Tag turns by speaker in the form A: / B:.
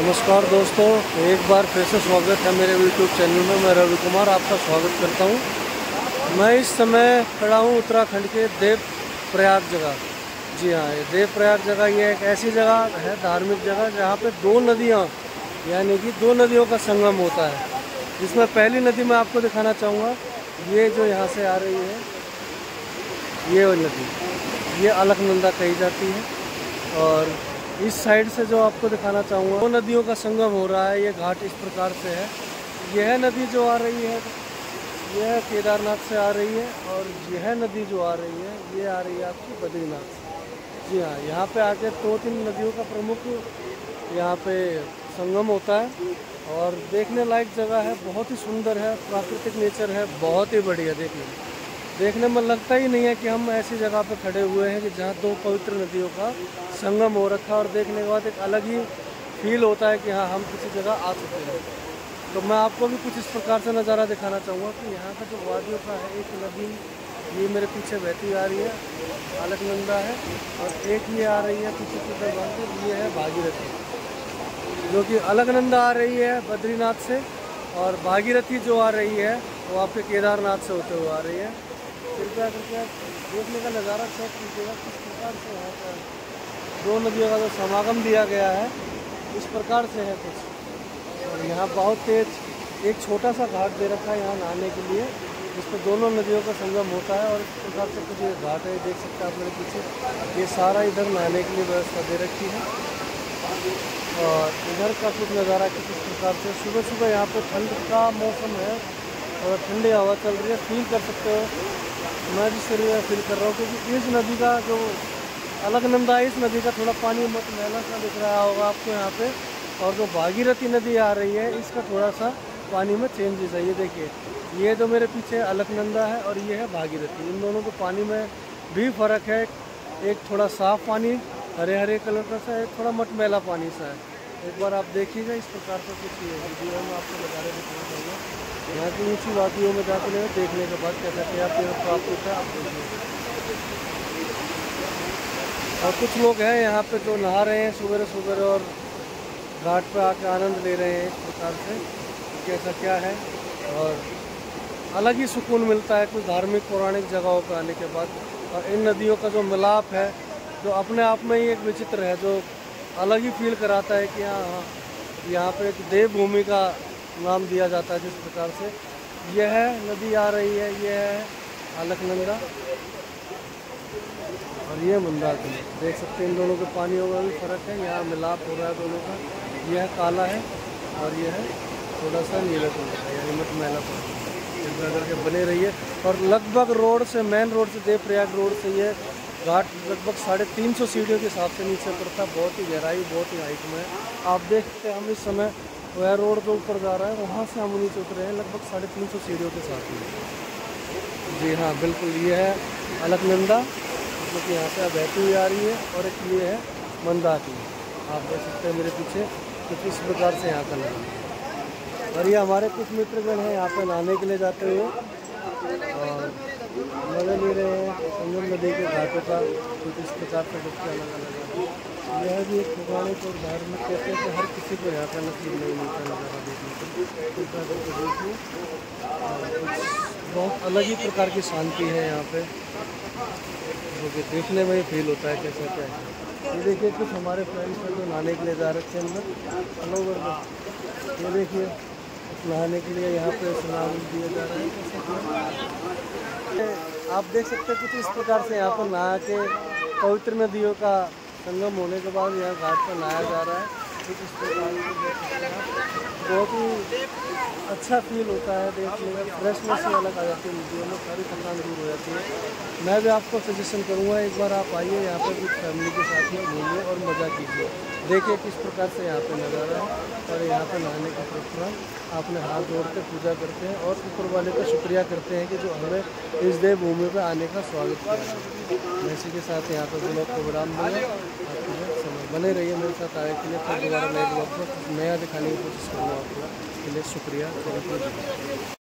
A: नमस्कार दोस्तों, एक बार फिर से स्वागत है मेरे यूट्यूब चैनल में। मैं रवि कुमार आपका स्वागत करता हूं। मैं इस समय खड़ा हूं उत्तराखंड के देव प्रयाग जगह। जी हाँ, ये देव प्रयाग जगह ये एक ऐसी जगह है, धार्मिक जगह, जहां पे दो नदियां यानी कि दो नदियों का संगम होता है। जिसमें पहली नदी मैं आपको दिखाना चाहूँगा, ये जो यहाँ से आ रही है, ये वो नदी, ये अलकनंदा कही जाती है। और इस साइड से जो आपको दिखाना चाहूँगा, दो नदियों का संगम हो रहा है। ये घाट इस प्रकार से है। यह नदी जो आ रही है, यह केदारनाथ से आ रही है, और यह नदी जो आ रही है, ये आ रही है आपकी बद्रीनाथ से। जी हाँ, यहाँ पे आके दो तीन नदियों का प्रमुख यहाँ पे संगम होता है। और देखने लायक जगह है, बहुत ही सुंदर है, प्राकृतिक नेचर है, बहुत ही बढ़िया। देखने में लगता ही नहीं है कि हम ऐसी जगह पे खड़े हुए हैं कि जहाँ दो पवित्र नदियों का संगम हो रखा है। और देखने के बाद एक अलग ही फील होता है कि हाँ, हम किसी जगह आ चुके हैं। तो मैं आपको भी कुछ इस प्रकार से नज़ारा दिखाना चाहूँगा कि यहाँ का जो वादियों का है, एक नदी ये मेरे पीछे बहती आ रही है, अलकनंदा है, और एक ये आ रही है पीछे की तरफ, ये है भागीरथी, जो कि अलकनंदा आ रही है बद्रीनाथ से, और भागीरथी जो आ रही है वो आपके केदारनाथ से होते हुए आ रही है। कृपया करके देखने का नज़ारा चेक कीजिएगा किस प्रकार से यहाँ पर दो नदियों का जो समागम दिया गया है, इस प्रकार से है कुछ। और यहाँ बहुत तेज एक छोटा सा घाट दे रखा है यहाँ नहाने के लिए, जिस पर दोनों नदियों का संगम होता है। और इस प्रकार से कुछ ये घाट है, देख सकते हैं आप मेरे पीछे, ये सारा इधर नहाने के लिए व्यवस्था दे रखी है। और इधर का कुछ नज़ारा कुछ इस प्रकार से, सुबह सुबह यहाँ पर ठंड का मौसम है और ठंडी हवा चल रही है, फील कर सकते हो। मैं भी शरीर फील कर रहा हूँ, क्योंकि इस नदी का जो अलकनंदा है, इस नदी का थोड़ा पानी मत मैला सा दिख रहा होगा आपको यहाँ पे। और जो भागीरथी नदी आ रही है, इसका थोड़ा सा पानी में चेंजेस है। ये देखिए, ये जो मेरे पीछे अलकनंदा है और ये है भागीरथी, इन दोनों के पानी में भी फ़र्क है। एक थोड़ा साफ़ पानी हरे हरे कलर का सा है, एक थोड़ा मटमैला पानी सा है। एक बार आप देखिएगा इस प्रकार से कुछ वीडियो में आपको नज़ारे दिखाना चाहूँगा। यहाँ की ऊँची वादियों में जाते हैं, देखने के बाद कैसा क्या प्राप्त होता है आप देखिए। और कुछ लोग हैं यहाँ पे जो नहा रहे हैं सुबह सुबह, और घाट पे आके आनंद ले रहे हैं इस प्रकार से, कैसा क्या है। और अलग ही सुकून मिलता है कुछ धार्मिक पौराणिक जगहों पर आने के बाद। और इन नदियों का जो मिलाप है, जो अपने आप में ही एक विचित्र है, जो अलग ही फील कराता है कि हाँ, यहाँ पे एक देवभूमि का नाम दिया जाता है। जिस प्रकार से यह नदी आ रही है, यह है अलकनंदा, और ये मंदाकिनी। देख सकते हैं इन दोनों के पानियों में भी फ़र्क है, यहाँ मिलाप हो रहा है दोनों का। यह काला है और यह है थोड़ा सा नीला कलर का, यानी मटमैला पानी। कृपया करके बने रहिए। और लगभग रोड से, मेन रोड से, देव प्रयाग रोड से ये घाट लगभग 350 सीढ़ियों के हिसाब से नीचे पड़ता है। बहुत ही गहराई, बहुत ही हाइट में है। आप देख सकते हैं हम इस समय वह रोड जो ऊपर जा रहा है, वहाँ से हम नीचे उतरे हैं लगभग 350 सीढ़ियों के साथ में। जी हाँ, बिल्कुल, ये है अलकनंदा, जो कि यहाँ से बहती हुई आ रही है, और एक ये है मंदाकिनी। आप देख सकते हैं मेरे पीछे कुछ इस प्रकार से यहाँ का नज़ारा। और ये हमारे कुछ मित्रगण हैं यहाँ पर नहाने के लिए जाते हुए, और मज़े ले रहे हैं संगम नदी के घाटों का। कुछ इस प्रकार से देखते अलग। यह भी एक पौराणिक और धार्मिक, कहते हैं कि हर किसी को यहाँ का नसीब नहीं मिलता नज़ारा देखने को। देखिए, बहुत अलग ही प्रकार की शांति है यहाँ पे, जो कि देखने में ही फील होता है कैसा क्या है। ये देखिए, कुछ हमारे फ्रेंड्स हैं जो नहाने के लिए जा रखे हैं अंदर। हेलो वर्ग, ये देखिए नहाने के लिए यहाँ पे स्नान दिया जा रहा है। कैसा आप देख सकते हैं कुछ इस प्रकार से यहाँ पर नहा के पवित्र नदियों का संगम होने के बाद यहाँ घाट पर नहाया जा रहा है। कुछ इस प्रकार से बहुत ही अच्छा फील होता है देखने में, फ्रेशनेस ही अलग आ जाती है नदियों में, सारी थकान दूर हो जाती है। मैं भी आपको सजेशन करूँगा, एक बार आप आइए यहाँ पर कुछ फैमिली के साथ में घूमिए और मज़ा कीजिए। देखिए किस प्रकार से यहाँ पे नज़ारा है। और यहाँ पे नहाने के तुरंत अपने हाथ जोड़ के पूजा करते हैं और ऊपर वाले का शुक्रिया करते हैं कि जो हमें इस देवभूमि पर आने का स्वागत किया है। मैं इसी के साथ यहाँ पर ब्लॉग को विराम दूँगा। आप बने रहिए मेरे साथ आए के लिए, फिर दोबारा नए ब्लॉग को नया दिखाने की कोशिश करूँगा आपको। इसके लिए शुक्रिया।